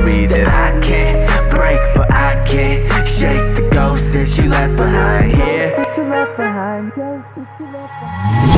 me that I can't break, but I can't shake the ghost that you left behind here.